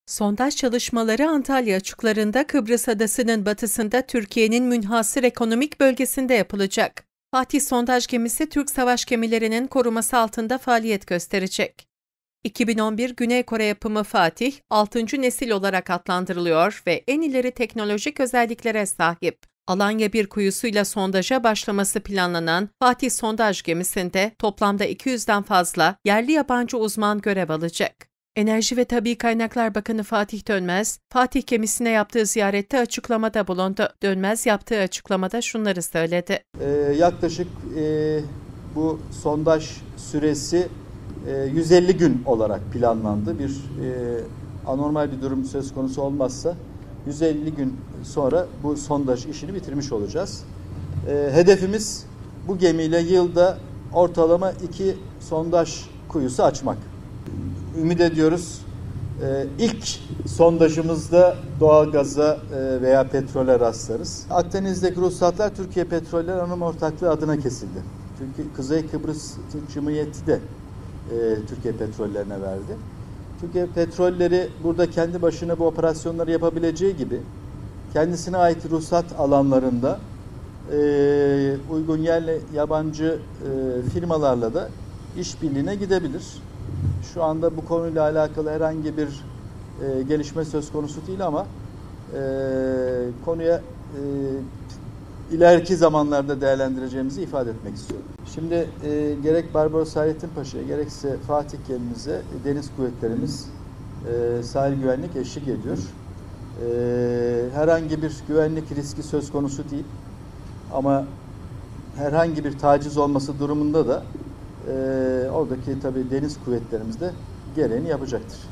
Sondaj çalışmaları Antalya açıklarında Kıbrıs Adası'nın batısında Türkiye'nin münhasır ekonomik bölgesinde yapılacak. Fatih sondaj gemisi Türk savaş gemilerinin koruması altında faaliyet gösterecek. 2011 Güney Kore yapımı Fatih, 6. nesil olarak adlandırılıyor ve en ileri teknolojik özelliklere sahip. Alanya bir kuyusuyla sondaja başlaması planlanan Fatih sondaj gemisinde toplamda 200'den fazla yerli yabancı uzman görev alacak. Enerji ve Tabii Kaynaklar Bakanı Fatih Dönmez, Fatih gemisine yaptığı ziyarette açıklamada bulundu. Dönmez yaptığı açıklamada şunları söyledi. Yaklaşık bu sondaj süresi 150 gün olarak planlandı. Bir anormal bir durum söz konusu olmazsa 150 gün sonra bu sondaj işini bitirmiş olacağız. Hedefimiz bu gemiyle yılda ortalama 2 sondaj kuyusu açmak. Ümit ediyoruz ilk sondajımızda doğalgaza veya petrole rastlarız. Akdeniz'deki ruhsatlar Türkiye Petroller Anonim Ortaklığı adına kesildi. Çünkü Kuzey Kıbrıs Türk Cumhuriyeti de Türkiye Petrollerine verdi. Türkiye Petrolleri burada kendi başına bu operasyonları yapabileceği gibi kendisine ait ruhsat alanlarında uygun yerli yabancı firmalarla da işbirliğine gidebilir. Şu anda bu konuyla alakalı herhangi bir gelişme söz konusu değil ama konuya ileriki zamanlarda değerlendireceğimizi ifade etmek istiyorum. Şimdi gerek Barbaros Hayrettin Paşa'ya gerekse Fatih gemimize deniz kuvvetlerimiz sahil güvenlik eşlik ediyor. Herhangi bir güvenlik riski söz konusu değil ama herhangi bir taciz olması durumunda da oradaki tabii deniz kuvvetlerimiz de gereğini yapacaktır.